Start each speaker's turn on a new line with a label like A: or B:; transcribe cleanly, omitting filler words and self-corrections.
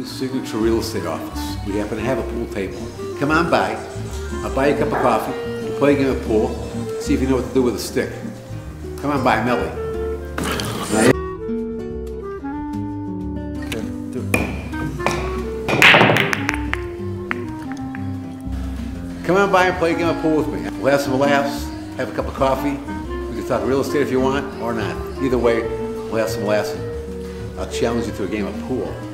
A: New Signature Real Estate Office. We happen to have a pool table. Come on by. I'll buy you a cup of coffee. We'll play a game of pool. See if you know what to do with a stick. Come on by, Melly. Come on by and play a game of pool with me. We'll have some laughs, have a cup of coffee. We can talk real estate if you want, or not. Either way, we'll have some laughs. I'll challenge you to a game of pool.